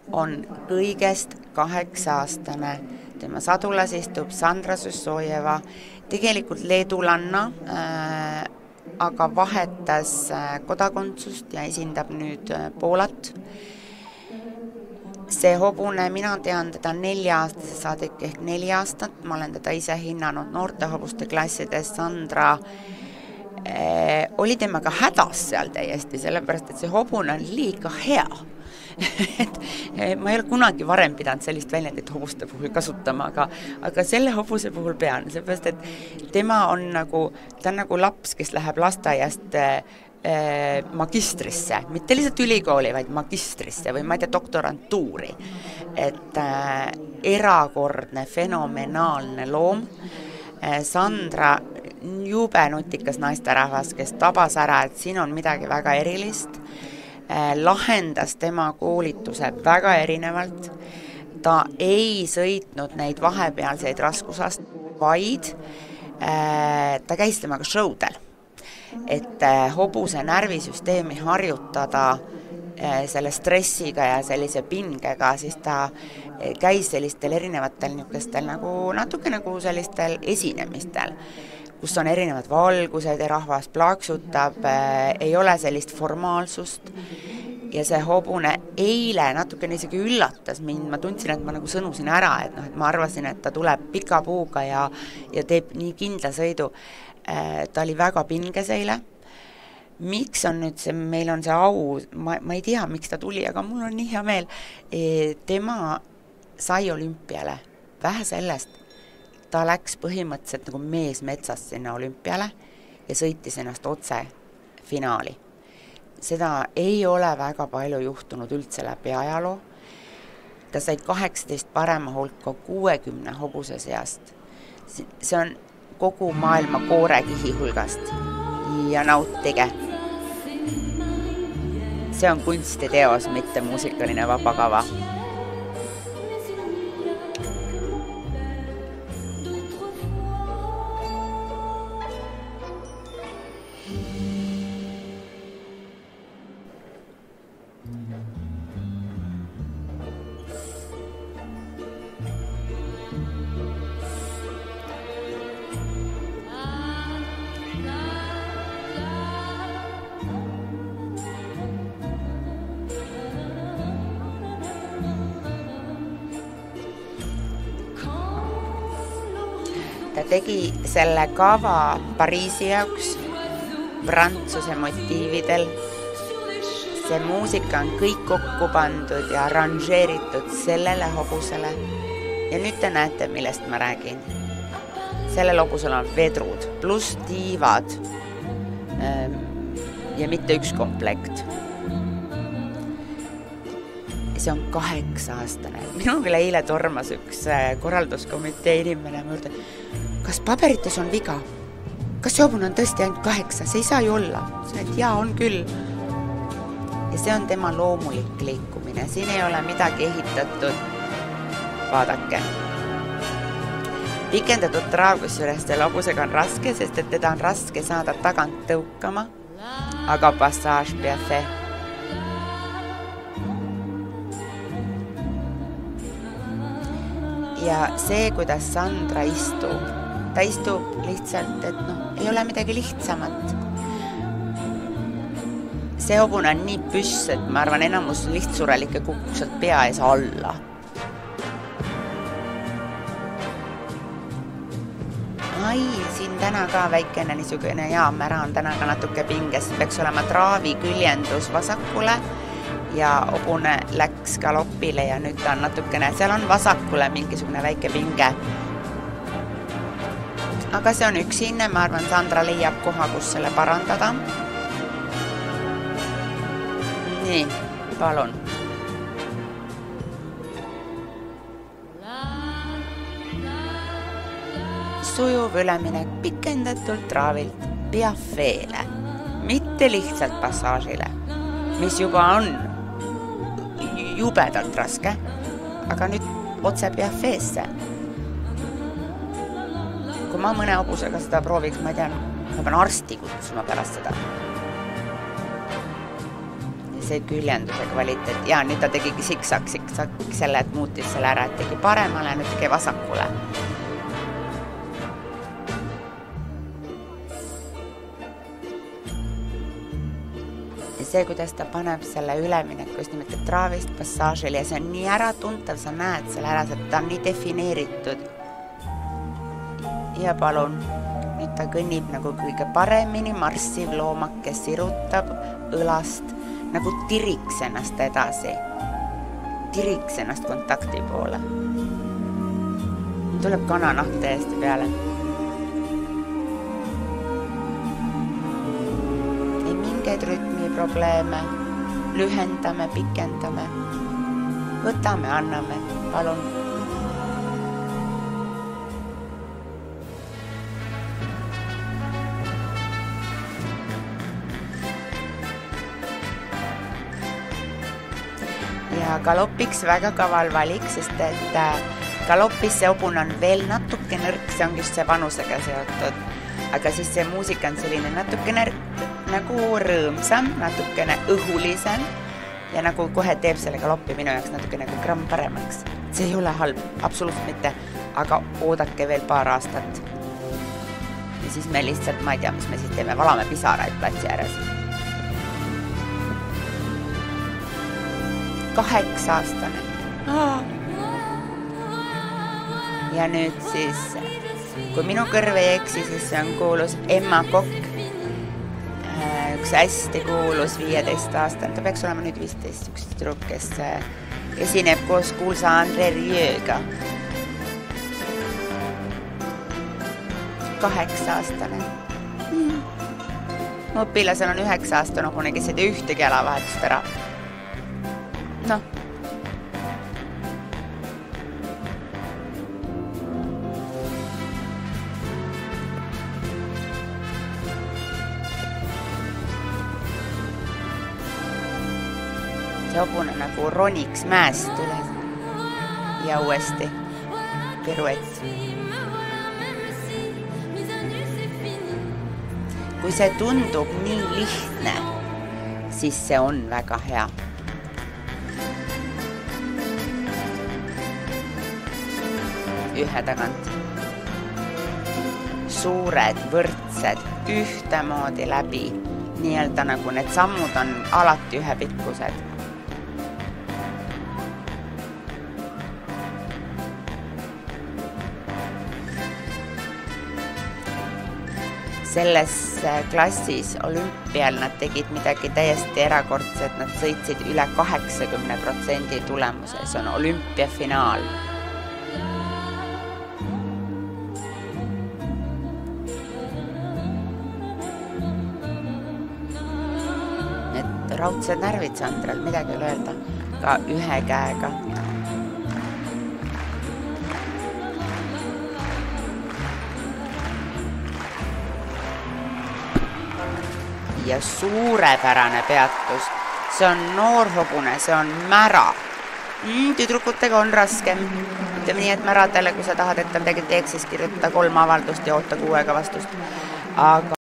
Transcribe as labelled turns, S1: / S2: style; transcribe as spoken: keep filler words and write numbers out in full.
S1: on kõigest kaheksa-aastane. Tema sadulas istub Sandra Sussojeva, tegelikult leedulanna, äh, aga vahetas kodakondsust ja esindab nüüd Poolat. See hobune, mina tean teda nelja aastase saadik ehk neli aastat, ma olen teda ise hinnanud noorte hobuste klassides. Sandra äh, oli temaga hädas seal täiesti, sellepärast et see hobune on liiga hea. et ma ei ole kunagi varem pidanud sellist väljendit hobuste puhul kasutama, aga, aga selle hobuse puhul pean, sellepärast et tema on nagu, ta on nagu laps, kes läheb lasteaiast äh, magistrisse, mitte lihtsalt ülikooli, vaid magistrisse või ma ei tea, doktorantuuri. Et äh, erakordne, fenomenaalne loom. Äh, Sandra, jube nutikas naisterahvas, kes tabas ära, et siin on midagi väga erilist. Lahendas tema koolituse väga erinevalt. Ta ei sõitnud neid vahepealseid raskusast, vaid äh, ta käis temaga showdel. Et äh, hobuse närvisüsteemi harjutada äh, selle stressiga ja sellise pingega, siis ta äh, käis sellistel erinevatel niisugustel nagu natuke nagu sellistel esinemistel, kus on erinevad valgused ja rahvas plaksutab, äh, ei ole sellist formaalsust. Ja see hobune eile natukene isegi üllatas mind, ma tundsin, et ma nagu sõnusin ära, et, no, et ma arvasin, et ta tuleb pika puuga ja, ja teeb nii kindla sõidu. Äh, ta oli väga pinges eile. Miks on nüüd see, meil on see au, ma, ma ei tea, miks ta tuli, aga mul on nii hea meel. E, tema sai olümpiale, vähe sellest. Ta läks põhimõtteliselt nagu mees metsast sinna olümpiale ja sõitis ennast otse finaali. Seda ei ole väga palju juhtunud üldse läbi ajaloo. Ta sai kaheksateist parema hulka kuuekümne hobuse seast. See on kogu maailma koorekihi hulgast. Ja nautige. See on kunstiteos, mitte muusikaline vabakava. Ta tegi selle kava Pariisi jaoks, Prantsuse motiividel. See muusika on kõik kokku pandud ja arranžeeritud sellele hobusele. Ja nüüd te näete, millest ma räägin. Sellel hobusel on vedrud, pluss tiivad ja mitte üks komplekt. See on kaheksa aastane. Minu küll eile tormas üks korralduskomitee inimene mõõrda, kas paberites on viga? Kas see hobune on tõesti ainult kaheksa? See ei saa ju olla. See, et jaa, on küll. Ja see on tema loomulik liikumine. Siin ei ole midagi ehitatud. Vaadake. Pikendatud traagus juures selle hobusega on raske, sest et teda on raske saada tagant tõukama. Aga passage bien fait. Ja see, kuidas Sandra istub, ta istub lihtsalt, et noh, ei ole midagi lihtsamat. See hobune on nii püss, et ma arvan, enamus lihtsurelike kuksad pea ees alla. Ai, siin täna ka väikene niisugune jaamera on täna ka natuke pinges. Peaks olema traavi küljendus vasakule. Ja hobune läks galopile ja nüüd ta on natukene, seal on vasakule mingisugune väike pinge. Aga see on üks hinne, ma arvan, Sandra leiab koha, kus selle parandada. Nii, palun. Sujuv üleminek pikendatult traavilt piafeele, mitte lihtsalt passažile, mis juba on jubedalt raske, aga nüüd otse piafeesse. Kui ma mõne hobusega seda prooviks, ma tean, ma pean arsti kutsuma pärast seda. see küljenduse kvaliteet ja nüüd ta tegigi siksak, siksak selle, et muutis selle ära, et tegi paremale, nüüd tegi vasakule. Ja see, kuidas ta paneb selle ülemineku just nimelt traavist passaažil ja see on nii äratuntav, sa näed selle ära, ta on nii defineeritud. Ja palun, nüüd ta kõnnib nagu kõige paremini, marssiv loomake sirutab õlast, nagu tiriks ennast edasi, tiriks ennast kontakti poole. Tuleb kananaht täiesti peale. Ei mingeid rütmiprobleeme, lühendame, pikendame, võtame, anname, palun. Ja galopiks väga kaval valik, sest et galopis see hobune on veel natuke nõrk, see on just see vanusega seotud. Aga siis see muusika on selline natuke nõrk, nagu rõõmsam, natukene õhulisem ja nagu kohe teeb selle galopi minu jaoks natuke nagu gramm paremaks. See ei ole halb, absoluutselt mitte, aga oodake veel paar aastat. Ja siis me lihtsalt, ma ei tea, mis me siis teeme, valame pisaraid platsi ääres. Kaheksa aastane. Ja nüüd siis, kui minu kõrv ei eksi, siis see on kuulus Emma Kokk. Üks hästi kuulus viieteist aastane, ta peaks olema nüüd viisteist, üks tüdruk, kes esineb koos kuulsa Andre Rieuga. Kaheksa aastane. Mu õpilasel on üheksa aastane hobune, kes ei tee ühtegi alavahetust ära. Noh. See hobune nagu roniks mäest üle ja uuesti piruett. Kui see tundub nii lihtne, siis see on väga hea. Ühe tagant. Suured, võrdsed, ühtemoodi läbi. Nii-öelda nagu need sammud on alati ühe pikkused. Selles klassis olümpial nad tegid midagi täiesti erakordset, nad sõitsid üle kaheksakümne protsendi tulemuse, see on olümpiafinaal. Raudsed närvid Sandral, midagi ei ole öelda, ka ühe käega. Ja suurepärane peatus. See on noor hobune, see on mära. Mm, tüdrukutega on raskem. Ütleme nii, et märadele, kui sa tahad, et ta midagi teeks, siis kirjuta kolm avaldust ja oota kuuega vastust. Aga